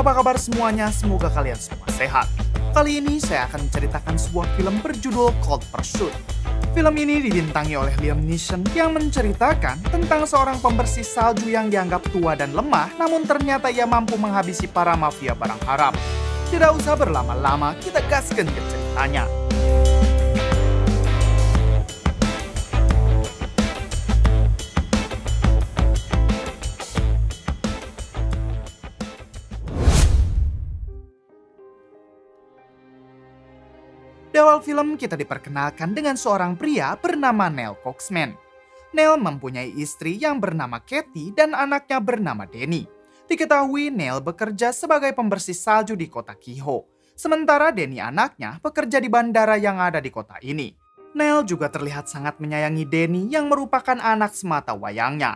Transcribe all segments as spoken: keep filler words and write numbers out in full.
Halo, apa kabar semuanya? Semoga kalian semua sehat. Kali ini saya akan menceritakan sebuah film berjudul Cold Pursuit. Film ini dibintangi oleh Liam Neeson yang menceritakan tentang seorang pembersih salju yang dianggap tua dan lemah, namun ternyata ia mampu menghabisi para mafia barang haram. Tidak usah berlama-lama, kita gaskan ke ceritanya. Di awal film kita diperkenalkan dengan seorang pria bernama Neil Coxman. Neil mempunyai istri yang bernama Kathy dan anaknya bernama Danny. Diketahui Neil bekerja sebagai pembersih salju di kota Kehoe. Sementara Danny anaknya bekerja di bandara yang ada di kota ini. Neil juga terlihat sangat menyayangi Danny yang merupakan anak semata wayangnya.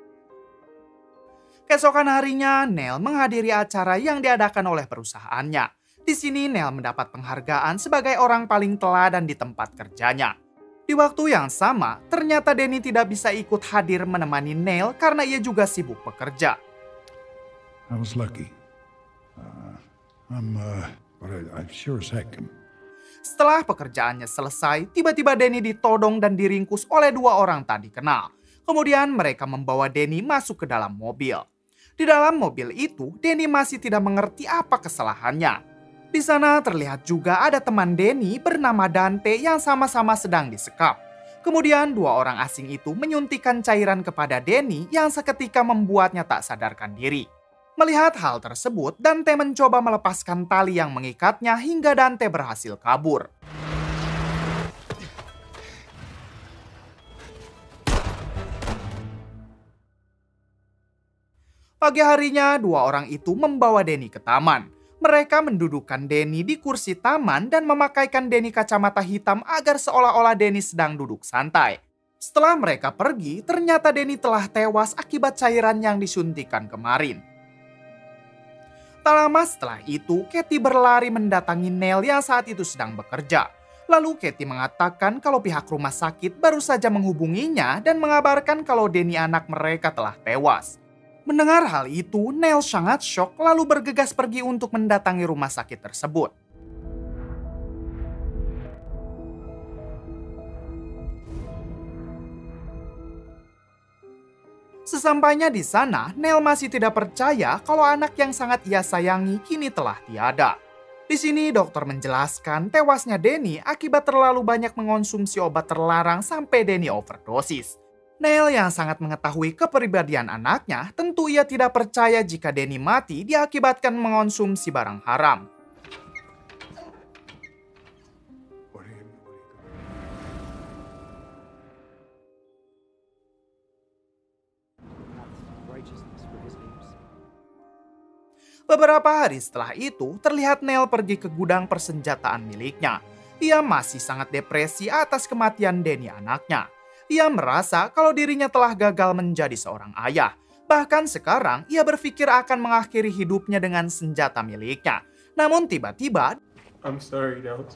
Keesokan harinya, Neil menghadiri acara yang diadakan oleh perusahaannya. Di sini Neil mendapat penghargaan sebagai orang paling teladan di tempat kerjanya. Di waktu yang sama, ternyata Danny tidak bisa ikut hadir menemani Neil karena ia juga sibuk bekerja. I was lucky. Uh, I'm, uh, but I, I'm sure as heck. Setelah pekerjaannya selesai, tiba-tiba Danny ditodong dan diringkus oleh dua orang tak dikenal. Kemudian mereka membawa Danny masuk ke dalam mobil. Di dalam mobil itu, Danny masih tidak mengerti apa kesalahannya. Di sana terlihat juga ada teman Danny bernama Dante yang sama-sama sedang disekap. Kemudian dua orang asing itu menyuntikkan cairan kepada Danny yang seketika membuatnya tak sadarkan diri. Melihat hal tersebut, Dante mencoba melepaskan tali yang mengikatnya hingga Dante berhasil kabur. Pagi harinya, dua orang itu membawa Danny ke taman. Mereka mendudukkan Danny di kursi taman dan memakaikan Danny kacamata hitam agar seolah-olah Danny sedang duduk santai. Setelah mereka pergi, ternyata Danny telah tewas akibat cairan yang disuntikan kemarin. Tak lama setelah itu, Kathy berlari mendatangi Neil yang saat itu sedang bekerja. Lalu Kathy mengatakan kalau pihak rumah sakit baru saja menghubunginya dan mengabarkan kalau Danny anak mereka telah tewas. Mendengar hal itu, Neil sangat syok lalu bergegas pergi untuk mendatangi rumah sakit tersebut. Sesampainya di sana, Neil masih tidak percaya kalau anak yang sangat ia sayangi kini telah tiada. Di sini dokter menjelaskan tewasnya Danny akibat terlalu banyak mengonsumsi obat terlarang sampai Danny overdosis. Neil yang sangat mengetahui kepribadian anaknya, tentu ia tidak percaya jika Danny mati diakibatkan mengonsumsi barang haram. Beberapa hari setelah itu, terlihat Neil pergi ke gudang persenjataan miliknya. Ia masih sangat depresi atas kematian Danny anaknya. Ia merasa kalau dirinya telah gagal menjadi seorang ayah. Bahkan sekarang ia berpikir akan mengakhiri hidupnya dengan senjata miliknya. Namun tiba-tiba I'm sorry, Dante.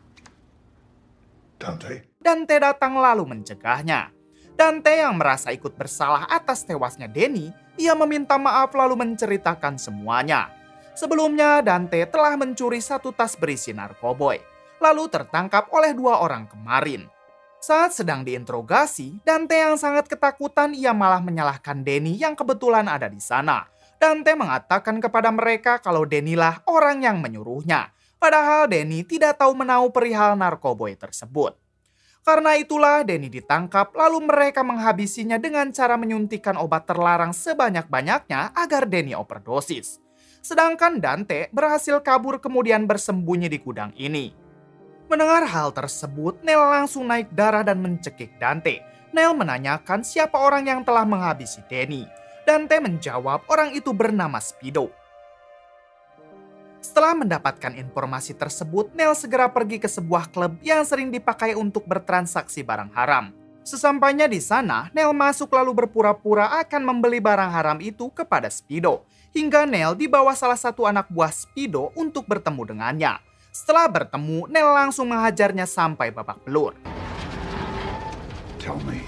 Dante. Dante datang lalu mencegahnya. Dante yang merasa ikut bersalah atas tewasnya Danny, ia meminta maaf lalu menceritakan semuanya. Sebelumnya Dante telah mencuri satu tas berisi narkoboy, lalu tertangkap oleh dua orang kemarin. Saat sedang diinterogasi, Dante yang sangat ketakutan ia malah menyalahkan Danny yang kebetulan ada di sana. Dante mengatakan kepada mereka kalau Danny lah orang yang menyuruhnya. Padahal Danny tidak tahu menahu perihal narkoboy tersebut. Karena itulah Danny ditangkap lalu mereka menghabisinya dengan cara menyuntikkan obat terlarang sebanyak-banyaknya agar Danny overdosis. Sedangkan Dante berhasil kabur kemudian bersembunyi di gudang ini. Mendengar hal tersebut, Neil langsung naik darah dan mencekik Dante. Neil menanyakan siapa orang yang telah menghabisi Danny. Dante menjawab orang itu bernama Speedo. Setelah mendapatkan informasi tersebut, Neil segera pergi ke sebuah klub yang sering dipakai untuk bertransaksi barang haram. Sesampainya di sana, Neil masuk lalu berpura-pura akan membeli barang haram itu kepada Speedo. Hingga Neil dibawa salah satu anak buah Speedo untuk bertemu dengannya. Setelah bertemu, Neil langsung menghajarnya sampai babak belur. Tell me.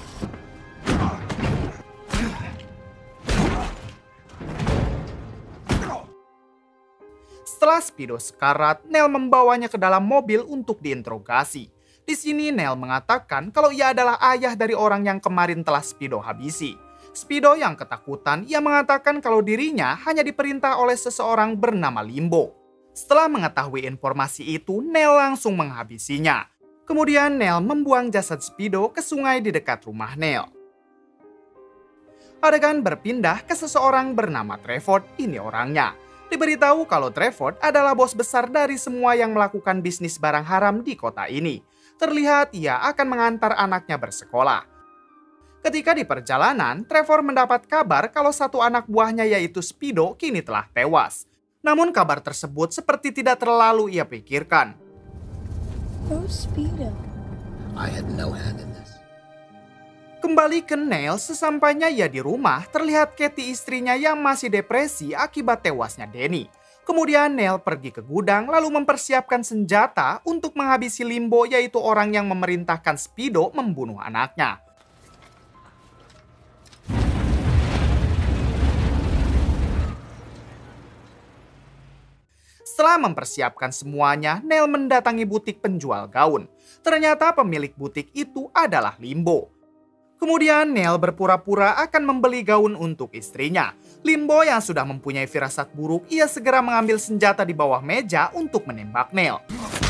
Setelah Speedo sekarat, Neil membawanya ke dalam mobil untuk diinterogasi. Di sini Neil mengatakan kalau ia adalah ayah dari orang yang kemarin telah Speedo habisi. Speedo yang ketakutan, ia mengatakan kalau dirinya hanya diperintah oleh seseorang bernama Limbo. Setelah mengetahui informasi itu, Neil langsung menghabisinya. Kemudian Neil membuang jasad Speedo ke sungai di dekat rumah Neil. Adegan berpindah ke seseorang bernama Trevor, ini orangnya. Diberitahu kalau Trevor adalah bos besar dari semua yang melakukan bisnis barang haram di kota ini. Terlihat ia akan mengantar anaknya bersekolah. Ketika di perjalanan, Trevor mendapat kabar kalau satu anak buahnya yaitu Speedo kini telah tewas. Namun kabar tersebut seperti tidak terlalu ia pikirkan. Oh, Speedo. I had no hand in this. Kembali ke Neil, sesampainya ia di rumah, terlihat Katie istrinya yang masih depresi akibat tewasnya Danny. Kemudian Neil pergi ke gudang lalu mempersiapkan senjata untuk menghabisi Limbo, yaitu orang yang memerintahkan Speedo membunuh anaknya. Setelah mempersiapkan semuanya, Neil mendatangi butik penjual gaun. Ternyata pemilik butik itu adalah Limbo. Kemudian Neil berpura-pura akan membeli gaun untuk istrinya. Limbo yang sudah mempunyai firasat buruk, ia segera mengambil senjata di bawah meja untuk menembak Neil.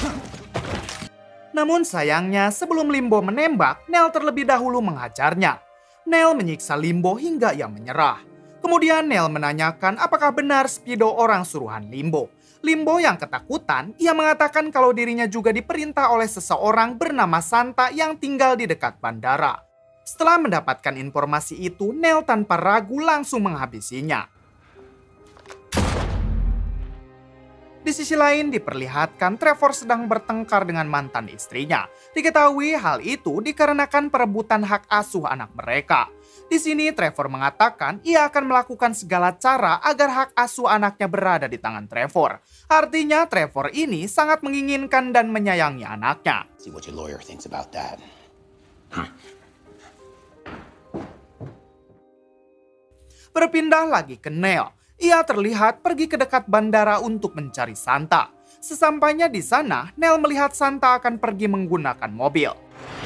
Namun sayangnya sebelum Limbo menembak, Neil terlebih dahulu menghajarnya. Neil menyiksa Limbo hingga ia menyerah. Kemudian Neil menanyakan apakah benar Speedo orang suruhan Limbo. Limbo yang ketakutan, ia mengatakan kalau dirinya juga diperintah oleh seseorang bernama Santa yang tinggal di dekat bandara. Setelah mendapatkan informasi itu, Neil tanpa ragu langsung menghabisinya. Di sisi lain diperlihatkan Trevor sedang bertengkar dengan mantan istrinya. Diketahui hal itu dikarenakan perebutan hak asuh anak mereka. Di sini Trevor mengatakan ia akan melakukan segala cara agar hak asuh anaknya berada di tangan Trevor. Artinya Trevor ini sangat menginginkan dan menyayangi anaknya. See what your lawyer thinks about that. Huh. Berpindah lagi ke Neil. Ia terlihat pergi ke dekat bandara untuk mencari Santa. Sesampainya di sana, Neil melihat Santa akan pergi menggunakan mobil.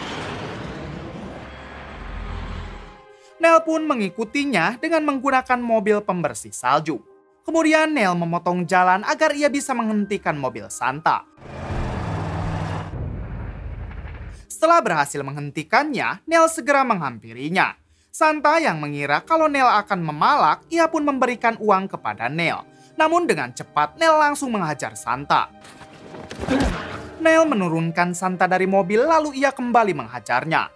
Neil pun mengikutinya dengan menggunakan mobil pembersih salju. Kemudian Neil memotong jalan agar ia bisa menghentikan mobil Santa. Setelah berhasil menghentikannya, Neil segera menghampirinya. Santa yang mengira kalau Neil akan memalak, ia pun memberikan uang kepada Neil. Namun dengan cepat, Neil langsung menghajar Santa. Neil menurunkan Santa dari mobil lalu ia kembali menghajarnya.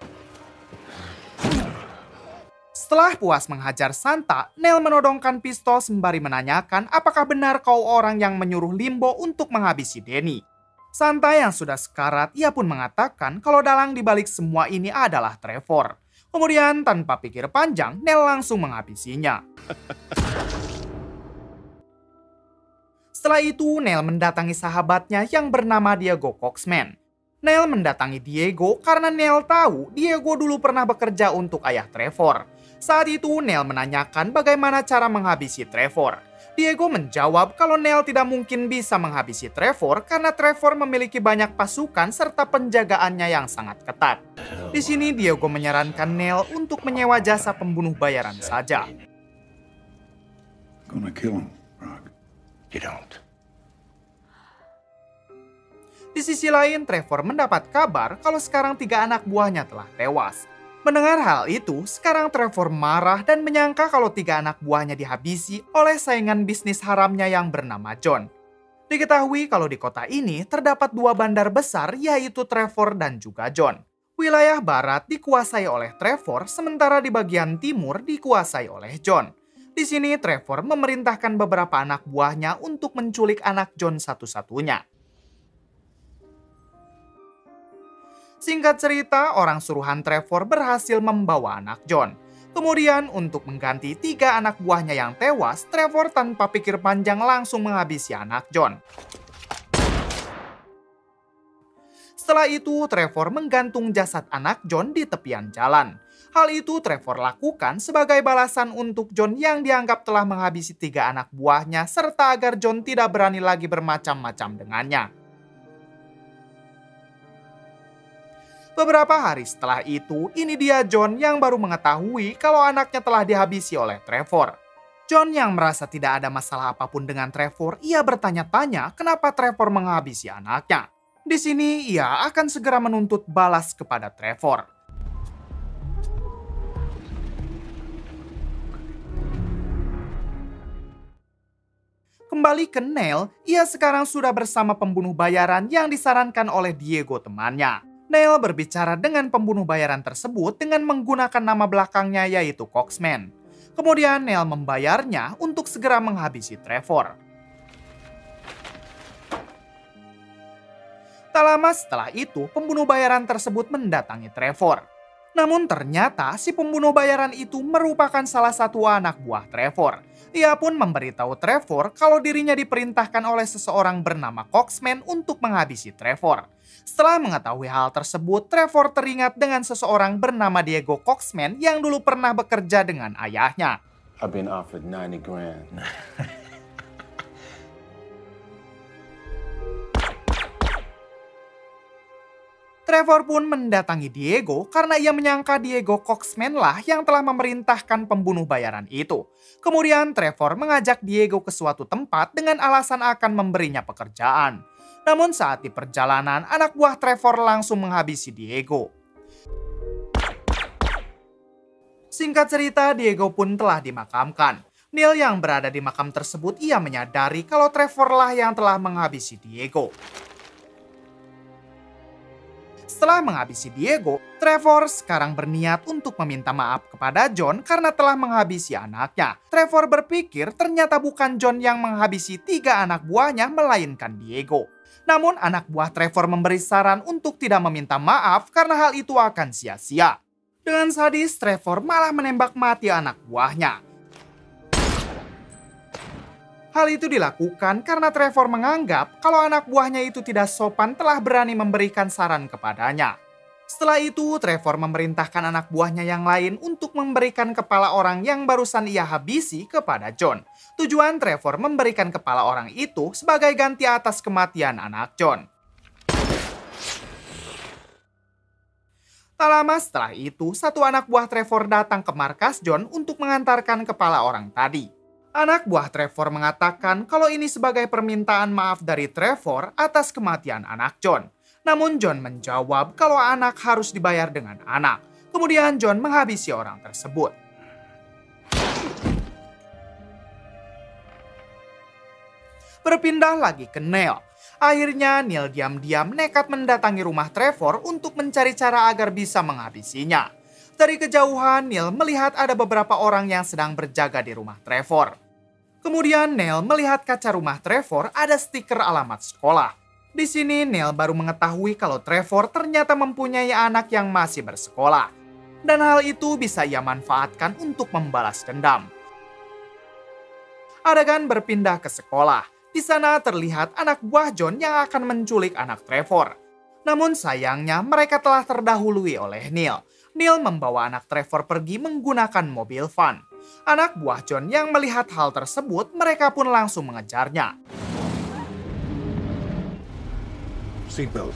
Setelah puas menghajar Santa, Neil menodongkan pistol sembari menanyakan apakah benar kau orang yang menyuruh Limbo untuk menghabisi Danny. Santa yang sudah sekarat, ia pun mengatakan kalau dalang dibalik semua ini adalah Trevor. Kemudian tanpa pikir panjang, Neil langsung menghabisinya. Setelah itu, Neil mendatangi sahabatnya yang bernama Diego Coxman. Neil mendatangi Diego karena Neil tahu Diego dulu pernah bekerja untuk ayah Trevor. Saat itu, Neil menanyakan bagaimana cara menghabisi Trevor. Diego menjawab kalau Neil tidak mungkin bisa menghabisi Trevor karena Trevor memiliki banyak pasukan serta penjagaannya yang sangat ketat. Di sini Diego menyarankan Neil untuk menyewa jasa pembunuh bayaran saja. Gonna kill him, Rock. You don't. Di sisi lain, Trevor mendapat kabar kalau sekarang tiga anak buahnya telah tewas. Mendengar hal itu, sekarang Trevor marah dan menyangka kalau tiga anak buahnya dihabisi oleh saingan bisnis haramnya yang bernama John. Diketahui kalau di kota ini terdapat dua bandar besar yaitu Trevor dan juga John. Wilayah barat dikuasai oleh Trevor, sementara di bagian timur dikuasai oleh John. Di sini Trevor memerintahkan beberapa anak buahnya untuk menculik anak John satu-satunya. Singkat cerita, orang suruhan Trevor berhasil membawa anak John. Kemudian untuk mengganti tiga anak buahnya yang tewas, Trevor tanpa pikir panjang langsung menghabisi anak John. Setelah itu, Trevor menggantung jasad anak John di tepian jalan. Hal itu Trevor lakukan sebagai balasan untuk John yang dianggap telah menghabisi tiga anak buahnya serta agar John tidak berani lagi bermacam-macam dengannya. Beberapa hari setelah itu, ini dia John yang baru mengetahui kalau anaknya telah dihabisi oleh Trevor. John yang merasa tidak ada masalah apapun dengan Trevor, ia bertanya-tanya kenapa Trevor menghabisi anaknya. Di sini ia akan segera menuntut balas kepada Trevor. Kembali ke Neil, ia sekarang sudah bersama pembunuh bayaran yang disarankan oleh Diego temannya. Neil berbicara dengan pembunuh bayaran tersebut dengan menggunakan nama belakangnya yaitu Coxman. Kemudian Neil membayarnya untuk segera menghabisi Trevor. Tak lama setelah itu, pembunuh bayaran tersebut mendatangi Trevor. Namun ternyata si pembunuh bayaran itu merupakan salah satu anak buah Trevor. Ia pun memberitahu Trevor kalau dirinya diperintahkan oleh seseorang bernama Coxman untuk menghabisi Trevor. Setelah mengetahui hal tersebut, Trevor teringat dengan seseorang bernama Diego Coxman yang dulu pernah bekerja dengan ayahnya. I've been offered ninety grand. Trevor pun mendatangi Diego karena ia menyangka Diego Coxman lah yang telah memerintahkan pembunuh bayaran itu. Kemudian Trevor mengajak Diego ke suatu tempat dengan alasan akan memberinya pekerjaan. Namun saat di perjalanan, anak buah Trevor langsung menghabisi Diego. Singkat cerita, Diego pun telah dimakamkan. Neil yang berada di makam tersebut, ia menyadari kalau Trevor lah yang telah menghabisi Diego. Setelah menghabisi Diego, Trevor sekarang berniat untuk meminta maaf kepada John karena telah menghabisi anaknya. Trevor berpikir ternyata bukan John yang menghabisi tiga anak buahnya, melainkan Diego. Namun anak buah Trevor memberi saran untuk tidak meminta maaf karena hal itu akan sia-sia. Dengan sadis, Trevor malah menembak mati anak buahnya. Hal itu dilakukan karena Trevor menganggap kalau anak buahnya itu tidak sopan telah berani memberikan saran kepadanya. Setelah itu, Trevor memerintahkan anak buahnya yang lain untuk memberikan kepala orang yang barusan ia habisi kepada John. Tujuan Trevor memberikan kepala orang itu sebagai ganti atas kematian anak John. Tak lama setelah itu, satu anak buah Trevor datang ke markas John untuk mengantarkan kepala orang tadi. Anak buah Trevor mengatakan kalau ini sebagai permintaan maaf dari Trevor atas kematian anak John. Namun John menjawab kalau anak harus dibayar dengan anak. Kemudian John menghabisi orang tersebut. Berpindah lagi ke Neil. Akhirnya Neil diam-diam nekat mendatangi rumah Trevor untuk mencari cara agar bisa menghabisinya. Dari kejauhan, Neil melihat ada beberapa orang yang sedang berjaga di rumah Trevor. Kemudian Neil melihat kaca rumah Trevor ada stiker alamat sekolah. Di sini Neil baru mengetahui kalau Trevor ternyata mempunyai anak yang masih bersekolah. Dan hal itu bisa ia manfaatkan untuk membalas dendam. Adegan berpindah ke sekolah. Di sana terlihat anak buah John yang akan menculik anak Trevor. Namun sayangnya mereka telah terdahului oleh Neil. Neil membawa anak Trevor pergi menggunakan mobil van. Anak buah John yang melihat hal tersebut, mereka pun langsung mengejarnya. Seatbelt.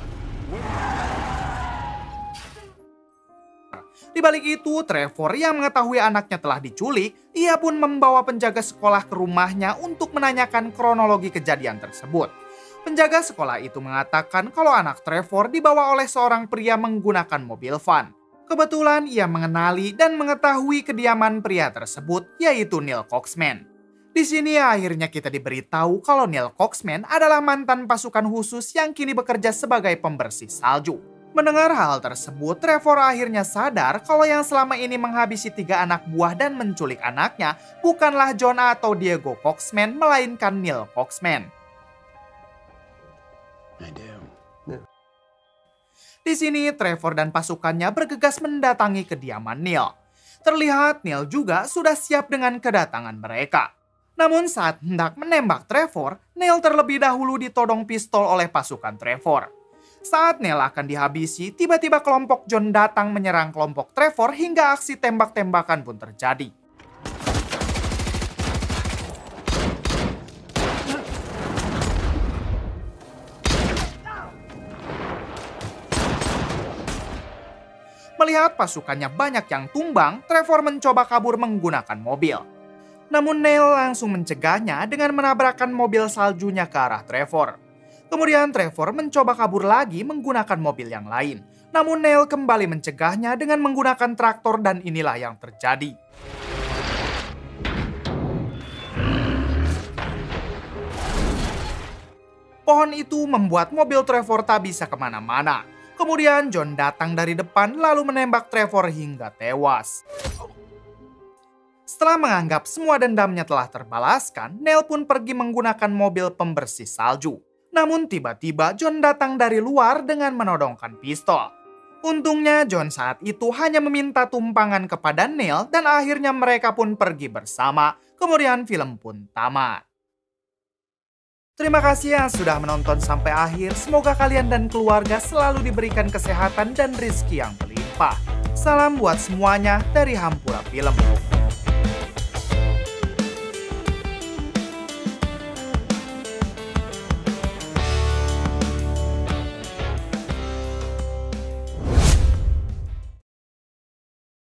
Di balik itu, Trevor yang mengetahui anaknya telah diculik, ia pun membawa penjaga sekolah ke rumahnya untuk menanyakan kronologi kejadian tersebut. Penjaga sekolah itu mengatakan kalau anak Trevor dibawa oleh seorang pria menggunakan mobil van. Kebetulan ia mengenali dan mengetahui kediaman pria tersebut, yaitu Neil Coxman. Di sini akhirnya kita diberitahu kalau Neil Coxman adalah mantan pasukan khusus yang kini bekerja sebagai pembersih salju. Mendengar hal tersebut, Trevor akhirnya sadar kalau yang selama ini menghabisi tiga anak buah dan menculik anaknya bukanlah John atau Diego Coxman, melainkan Neil Coxman. I do. Di sini, Trevor dan pasukannya bergegas mendatangi kediaman Neil. Terlihat Neil juga sudah siap dengan kedatangan mereka. Namun saat hendak menembak Trevor, Neil terlebih dahulu ditodong pistol oleh pasukan Trevor. Saat Neil akan dihabisi, tiba-tiba kelompok John datang menyerang kelompok Trevor hingga aksi tembak-tembakan pun terjadi. Melihat pasukannya banyak yang tumbang, Trevor mencoba kabur menggunakan mobil. Namun Neil langsung mencegahnya dengan menabrakkan mobil saljunya ke arah Trevor. Kemudian Trevor mencoba kabur lagi menggunakan mobil yang lain. Namun Neil kembali mencegahnya dengan menggunakan traktor dan inilah yang terjadi. Pohon itu membuat mobil Trevor tak bisa kemana-mana. Kemudian John datang dari depan lalu menembak Trevor hingga tewas. Setelah menganggap semua dendamnya telah terbalaskan, Neil pun pergi menggunakan mobil pembersih salju. Namun tiba-tiba John datang dari luar dengan menodongkan pistol. Untungnya John saat itu hanya meminta tumpangan kepada Neil dan akhirnya mereka pun pergi bersama. Kemudian film pun tamat. Terima kasih yang sudah menonton sampai akhir. Semoga kalian dan keluarga selalu diberikan kesehatan dan rezeki yang berlimpah. Salam buat semuanya dari Hampura Film.